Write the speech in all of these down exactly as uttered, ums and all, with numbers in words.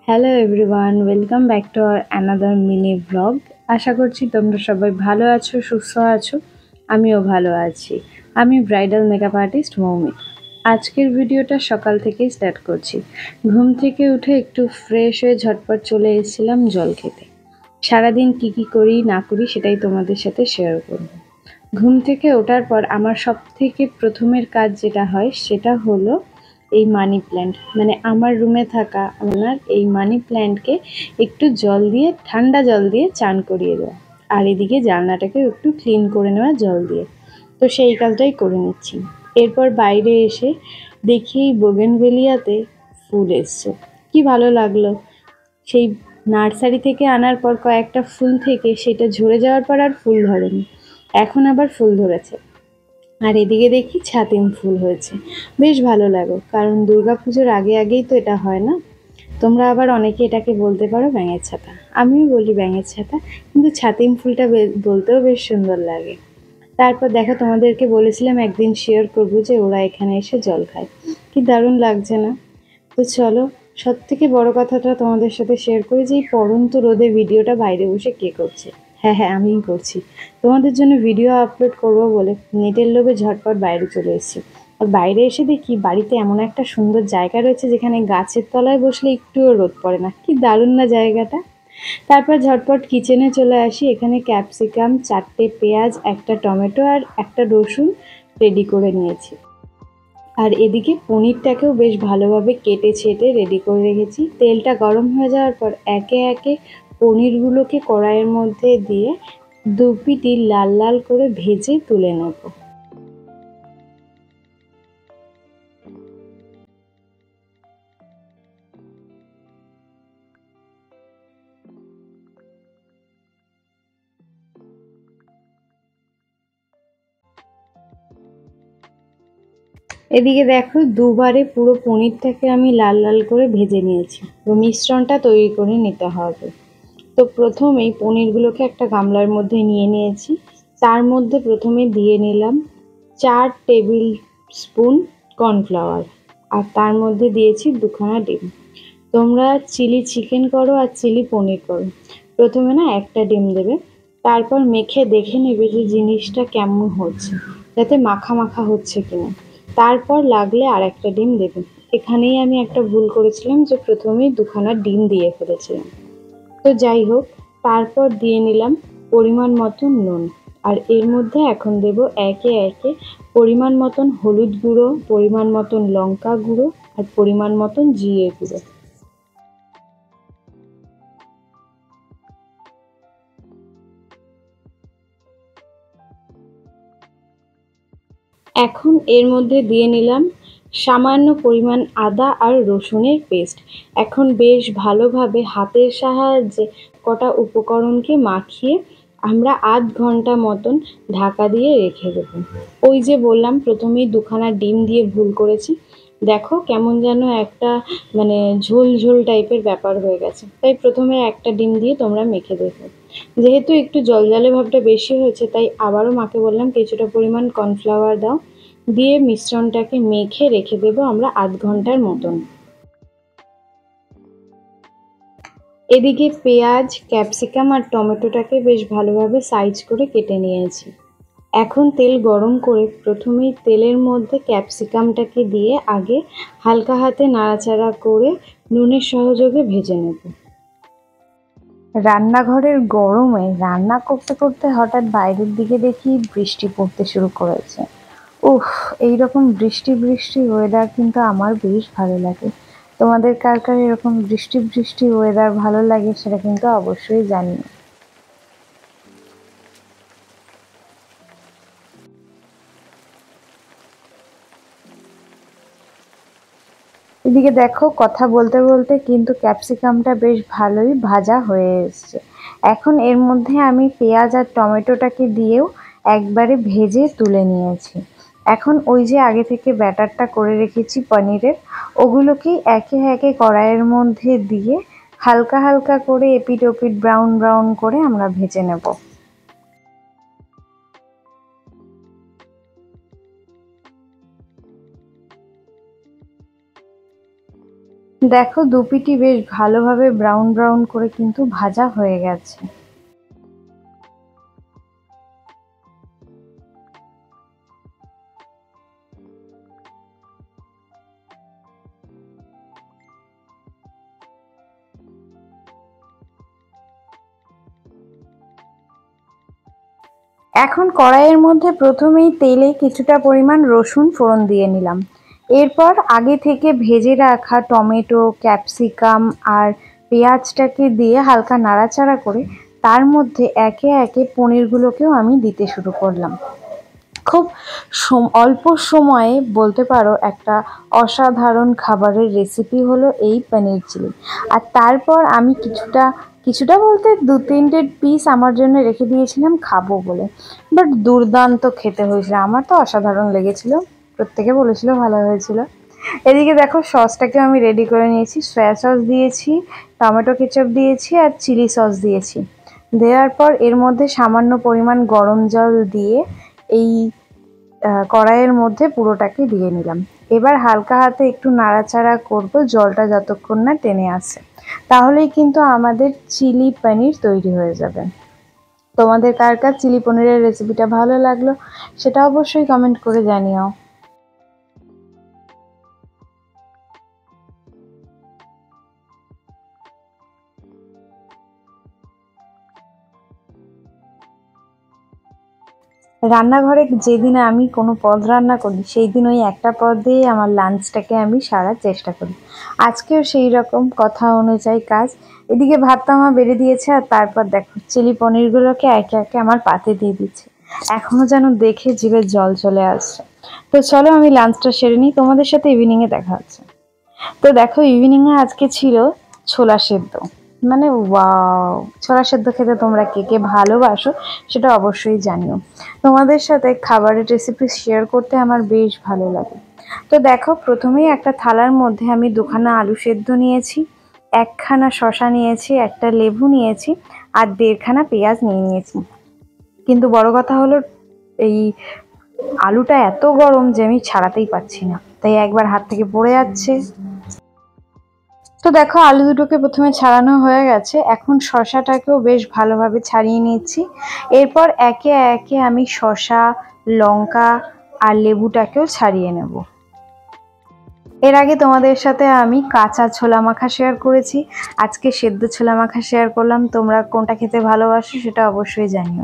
Hello everyone, welcome back to our another mini blog. আশা করছি তোমরা সবাই ভালো আছো, সুস্থ আছো। আমিও ভালো আছি। আমি ব্রাইডাল মেকআপ আর্টিস্ট মৌমিক। আজকের ভিডিওটা সকাল থেকেই স্টার্ট করছি। ঘুম থেকে উঠে একটু ফ্রেশ হয়ে ঝটপট চলে এসেছিলাম জল খেতে। সারাদিন কি কি করি না করি সেটাই তোমাদের সাথে শেয়ার করব। ঘুম থেকে ওঠার পর আমার সব থেকে প্রথমের কাজ যেটা হয় সেটা হলো এই মানি প্ল্যান্ট, মানে আমার রুমে থাকা আপনার এই মানি প্ল্যান্টকে একটু জল দিয়ে, ঠান্ডা জল দিয়ে চান করিয়ে দেওয়া, আর এদিকে জানলাটাকে একটু ক্লিন করে নেওয়া জল দিয়ে। তো সেই কাজটাই করে নিচ্ছি। এরপর বাইরে এসে দেখি বোগেনভেলিয়াতে ফুল এসছে, কি ভালো লাগলো। সেই নার্সারি থেকে আনার পর কয়েকটা ফুল থেকে সেটা ঝরে যাওয়ার পর আর ফুল ধরেনি, এখন আবার ফুল ধরেছে। আর এদিকে দেখি ছাতিম ফুল হয়েছে, বেশ ভালো লাগো, কারণ দুর্গাপুজোর আগে আগেই তো এটা হয় না। তোমরা আবার অনেকে এটাকে বলতে পারো ব্যাঙের ছাতা, আমিও বলি ব্যাঙের ছাতা, কিন্তু ছাতিম ফুলটা বলতেও বেশ সুন্দর লাগে। তারপর দেখো, তোমাদেরকে বলেছিলাম একদিন শেয়ার করবো যে ওরা এখানে এসে জল খায়, কি দারুণ লাগছে না? তো চলো, সব থেকে বড় কথাটা তোমাদের সাথে শেয়ার করি যে এই পড়ন্ত রোদে ভিডিওটা বাইরে বসে কে করছে। হ্যাঁ হ্যাঁ আমিই করছি। তোমাদের জন্য ভিডিও আপলোড করবো বলে নেটের লোভে ঝটপট বাইরে চলে এসেছি। আর বাইরে এসে দেখি বাড়িতে এমন একটা সুন্দর জায়গা রয়েছে যেখানে গাছের তলায় বসলে একটুও রোদ পড়ে না, কি দারুণ না জায়গাটা। তারপর ঝটপট কিচেনে চলে আসি। এখানে ক্যাপসিকাম, চারটে পেঁয়াজ, একটা টমেটো আর একটা রসুন রেডি করে নিয়েছি। আর এদিকে পনিরটাকেও বেশ ভালোভাবে কেটে ছেটে রেডি করে রেখেছি। তেলটা গরম হয়ে যাওয়ার পর একে একে পনিরগুলোকে কড়াইয়ের মধ্যে দিয়ে দু পিটি লাল লাল করে ভেজে তুলে নেব। এদিকে দেখো, দুবারে পুরো পনিরটাকে আমি লাল লাল করে ভেজে নিয়েছি। তো মিশ্রণটা তৈরি করে নিতে হবে। তো প্রথমেই পনিরগুলোকে একটা গামলার মধ্যে নিয়ে নিয়েছি। তার মধ্যে প্রথমে দিয়ে নিলাম চার টেবিল স্পুন কর্নফ্লাওয়ার, আর তার মধ্যে দিয়েছি দুখানা ডিম। তোমরা চিলি চিকেন করো আর চিলি পনির করো, প্রথমে না একটা ডিম দেবে। তারপর মেখে দেখে নেবে যে জিনিসটা কেমন হচ্ছে, যাতে মাখা মাখা হচ্ছে কিনা। তারপর লাগলে আর একটা ডিম দেবে। এখানেই আমি একটা ভুল করেছিলাম যে প্রথমেই দুখানা ডিম দিয়ে ফেলেছিলাম। তো যাই হোক, তারপর দিয়ে নিলাম পরিমাণ মতন নুন। আর এর মধ্যে এখন দেব একে একে পরিমাণ মতন হলুদ গুঁড়ো, পরিমাণ মতন লঙ্কা গুঁড়ো আর পরিমাণ মতন জিরে গুঁড়ো। এখন এর মধ্যে দিয়ে নিলাম সামান্য পরিমাণ আদা আর রসুনের পেস্ট। এখন বেশ ভালোভাবে হাতের সাহায্যে কটা উপকরণকে মাখিয়ে আমরা আধ ঘন্টা মতন ঢাকা দিয়ে রেখে দেবো। ওই যে বললাম প্রথমেই দুখানা ডিম দিয়ে ভুল করেছি, দেখো কেমন যেন একটা মানে ঝোল ঝোল টাইপের ব্যাপার হয়ে গেছে। তাই প্রথমে একটা ডিম দিয়ে তোমরা মেখে দেখো। যেহেতু একটু জলজালে ভাবটা বেশি হয়েছে, তাই আবারও মাকে বললাম কিছুটা পরিমাণ কর্নফ্লাওয়ার দাও, দিয়ে মিশ্রণটাকে মেখে রেখে দেবো আমরা আধ ঘন্টার মতন। এদিকে পেঁয়াজ, ক্যাপসিকাম আর টমেটোটাকে বেশ ভালোভাবে সাইজ করে কেটে নিয়েছি। এখন তেল গরম করে প্রথমেই তেলের মধ্যে ক্যাপসিকামটাকে দিয়ে আগে হালকা হাতে নাড়াচাড়া করে নুনের সহযোগে ভেজে নেব। রান্নাঘরের গরমে রান্না করতে করতে হঠাৎ বাইরের দিকে দেখি বৃষ্টি পড়তে শুরু করেছে। উফ, এইরকম বৃষ্টি বৃষ্টি ওয়েদার কিন্তু আমার বেশ ভালো লাগে। তোমাদের কার কার এরকম বৃষ্টি বৃষ্টি ওয়েদার ভালো লাগে সেটা কিন্তু অবশ্যই জানিও। এদিকে দেখো, কথা বলতে বলতে কিন্তু ক্যাপসিকামটা বেশ ভালোই ভাজা হয়ে এসছে। এখন এর মধ্যে আমি পেঁয়াজ আর টমেটোটাকে দিয়েও একবারে ভেজে তুলে নিয়েছি। এখন ওই যে আগে থেকে ব্যাটারটা করে রেখেছি পনিরের, ওগুলোকেই একে একে কড়াইয়ের মধ্যে দিয়ে হালকা হালকা করে এপিট ওপিট ব্রাউন ব্রাউন করে আমরা ভেজে নেব। দেখো দুপিটি বেশ ভালোভাবে ব্রাউন ব্রাউন করে কিন্তু ভাজা হয়ে গেছে। এখন কড়াইয়ের মধ্যে প্রথমেই তেলে কিছুটা পরিমাণ রসুন ফোড়ন দিয়ে নিলাম। এরপর আগে থেকে ভেজে রাখা টমেটো, ক্যাপসিকাম আর পেঁয়াজটাকে দিয়ে হালকা নাড়াচাড়া করে তার মধ্যে একে একে পনিরগুলোকেও আমি দিতে শুরু করলাম। খুব অল্প সময়ে বলতে পারো একটা অসাধারণ খাবারের রেসিপি হলো এই পনির চিলি। আর তারপর আমি কিছুটা কিছুটা বলতে দু তিনটে পিস আমার জন্য রেখে দিয়েছিলাম খাবো বলে। বাট দুর্দান্ত খেতে হয়েছিল, আমার তো অসাধারণ লেগেছিল, প্রত্যেকে বলেছিল ভালো হয়েছিল। এদিকে দেখো সসটাকে আমি রেডি করে নিয়েছি। সয়া সস দিয়েছি, টমেটো কেচাপ দিয়েছি আর চিলি সস দিয়েছি। দেওয়ার পর এর মধ্যে সামান্য পরিমাণ গরম জল দিয়ে এই কড়াইয়ের মধ্যে পুরোটাকে দিয়ে নিলাম। এবার হালকা হাতে একটু নাড়াচাড়া করব জলটা যতক্ষণ না টেনে আসে, তাহলেই কিন্তু আমাদের চিলি পনির তৈরি হয়ে যাবে। তোমাদের কার কার চিলি পনিরের রেসিপিটা ভালো লাগলো সেটা অবশ্যই কমেন্ট করে জানিও। রান্নাঘরে যেদিন আমি কোনো পদ রান্না করি সেই দিন ওই একটা পদ দিয়ে আমার লাঞ্চটাকে আমি সারার চেষ্টা করি। আজকেও সেই রকম কথা অনুযায়ী কাজ। এদিকে ভাতটা আমার বেড়ে দিয়েছে আর তারপর দেখো চিলি পনিরগুলোকে একে একে আমার পাতে দিয়ে দিচ্ছে। এখনও যেন দেখে জিভে জল চলে আসছে। তো চলো আমি লাঞ্চটা সেরে নিই, তোমাদের সাথে ইভিনিংয়ে দেখা হচ্ছে। তো দেখো ইভিনিংয়ে আজকে ছিল ছোলা সেদ্ধ। মানে ওয়াও, ছোলা সেদ্ধ খেতে তোমরা কে কে ভালোবাসো সেটা অবশ্যই জানিও। তোমাদের সাথে খাবারের রেসিপি শেয়ার করতে আমার বেশ ভালো লাগে। তো দেখো প্রথমেই একটা থালার মধ্যে আমি দুখানা আলু সেদ্ধ নিয়েছি, একখানা শশা নিয়েছি, একটা লেবু নিয়েছি আর দেড়খানা পেঁয়াজ নিয়ে নিয়েছি। কিন্তু বড় কথা হলো এই আলুটা এত গরম যে আমি ছাড়াতেই পারছি না, তাই একবার হাত থেকে পড়ে যাচ্ছে। তো দেখো আলু দুটোকে প্রথমে ছাড়ানো হয়ে গেছে, এখন শসাটাকেও বেশ ভালোভাবে ছাড়িয়ে নিচ্ছি। এরপর একে একে আমি শসা, লঙ্কা আর লেবুটাকেও ছাড়িয়ে নেব। এর আগে তোমাদের সাথে আমি কাঁচা ছোলা মাখা শেয়ার করেছি, আজকে সেদ্ধ ছোলা মাখা শেয়ার করলাম। তোমরা কোনটা খেতে ভালোবাসো সেটা অবশ্যই জানিও।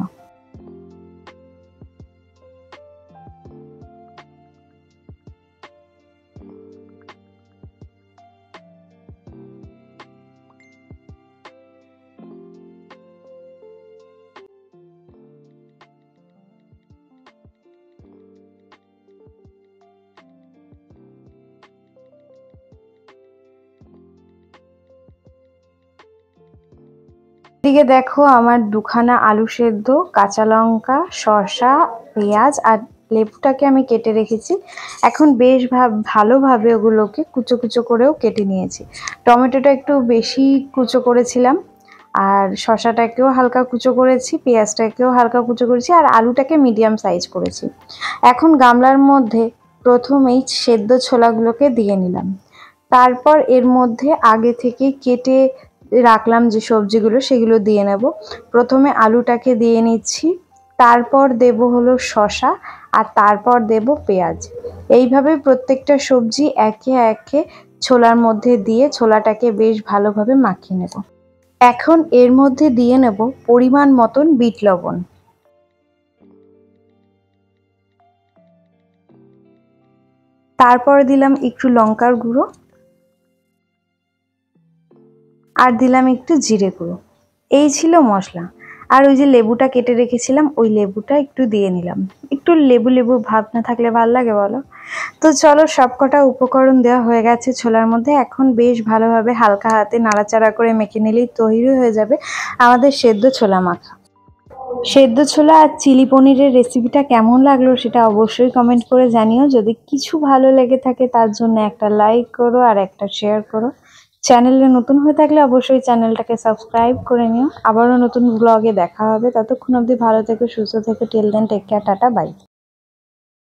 এদিকে দেখো আমার দুখানা আলু সেদ্ধ, কাঁচা লঙ্কা, শসা, পেঁয়াজ আর লেবুটাকে আমি কেটে রেখেছি। এখন বেশ ভালোভাবে ওগুলোকে কুচো কুচো করেও কেটে নিয়েছি। টমেটোটা একটু বেশি কুচো করেছিলাম আর শসাটাকেও হালকা কুচো করেছি, পেঁয়াজটাকেও হালকা কুচো করেছি আর আলুটাকে মিডিয়াম সাইজ করেছি। এখন গামলার মধ্যে প্রথমেই সেদ্ধ ছোলাগুলোকে দিয়ে নিলাম। তারপর এর মধ্যে আগে থেকে কেটে রাখলাম যে সবজিগুলো সেগুলো দিয়ে নেব। প্রথমে আলুটাকে দিয়ে নিচ্ছি, তারপর দেব হলো শসা আর তারপর দেব পেঁয়াজ। এইভাবে প্রত্যেকটা সবজি একে একে ছোলার মধ্যে দিয়ে ছোলাটাকে বেশ ভালোভাবে মাখিয়ে নেব। এখন এর মধ্যে দিয়ে নেব পরিমাণ মতন বিট লবণ, তারপর দিলাম একটু লঙ্কার গুঁড়ো আর দিলাম একটু জিরে গুঁড়ো। এই ছিল মশলা। আর ওই যে লেবুটা কেটে রেখেছিলাম ওই লেবুটা একটু দিয়ে নিলাম। একটু লেবু লেবু ভাব না থাকলে ভালো লাগে বলো? তো চলো সবকটা উপকরণ দেওয়া হয়ে গেছে ছোলার মধ্যে। এখন বেশ ভালোভাবে হালকা হাতে নাড়াচাড়া করে মেখে নিলেই তৈরি হয়ে যাবে আমাদের সেদ্ধ ছোলা মাখা। সেদ্ধ ছোলা আর চিলি পনিরের রেসিপিটা কেমন লাগলো সেটা অবশ্যই কমেন্ট করে জানিও। যদি কিছু ভালো লেগে থাকে তার জন্য একটা লাইক করো আর একটা শেয়ার করো। চ্যানেলে নতুন হয়ে থাকলে অবশ্যই চ্যানেলটাকে সাবস্ক্রাইব করে নিও। আবারও নতুন ব্লগে দেখা হবে, ততক্ষণ অবধি ভালো থেকো, সুস্থ থেকো। Till then take care, tata, by.